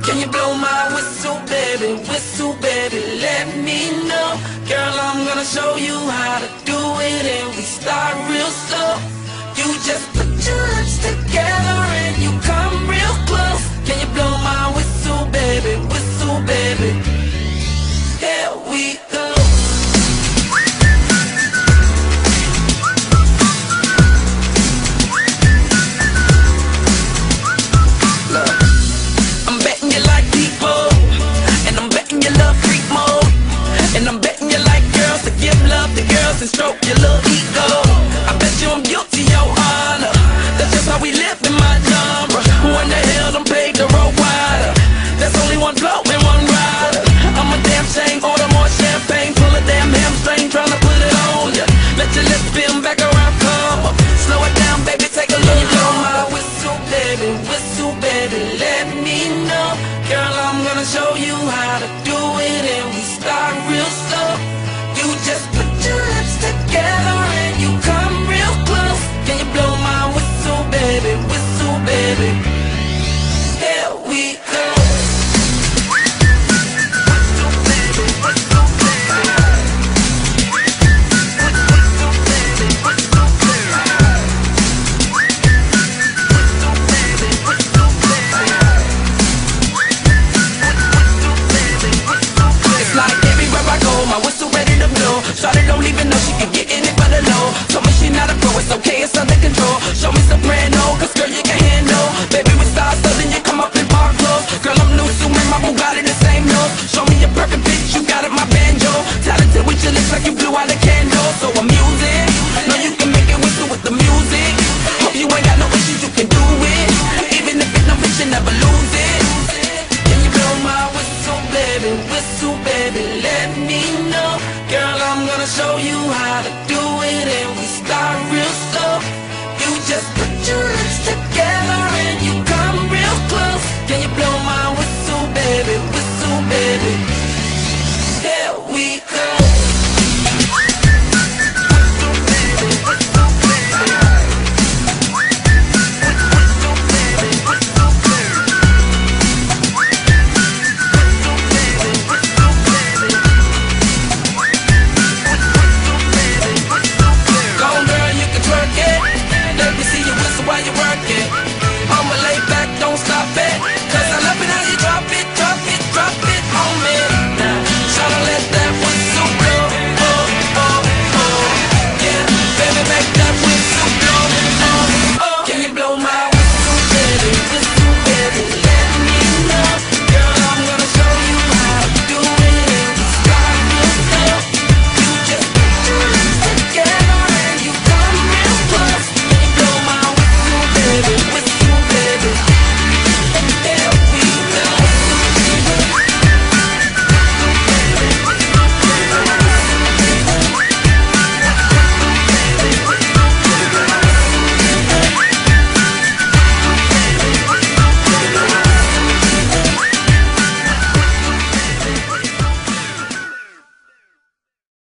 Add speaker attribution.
Speaker 1: Can you blow my whistle, baby, let me know. Girl, I'm gonna show you how to do it, and we start real slow. You just put your lips together and you come real close. Can you blow my whistle, baby, here we go. And stroke your little ego. I bet you I'm guilty, your honor. That's just how we live in my genre. Who in the hell done paved the road wider? There's only one blow and one rider. I'm a damn shame, order more champagne, pull a damn hamstring, tryna put it on ya. Let your lips spin back around, come up. Slow it down, baby, take a look. Blow my whistle, baby, let me know. Girl, I'm gonna show you how to do it, and we start real slow. You just put your lips together and you come real close. Can you blow my whistle, baby, here we go. It's like everywhere I go, my whistle ready to blow. Shawty don't even know she can get in it for the low. Told me she not a pro, it's okay, it's under control. Show me soprano, cause girl you can handle. Baby with stars, so then you come up in park clothes. Girl I'm new, so in my Bugatti the same nose. Show me a perfect bitch, you got it, my banjo. Talented with your lips like you blew out a candle. So I'm using, know you can make it whistle with the music. Hope you ain't got no issues, you can do it. Even if it's no bitch, you never lose it. Can you blow my whistle, baby, let me know. Girl, I'm gonna show you how to do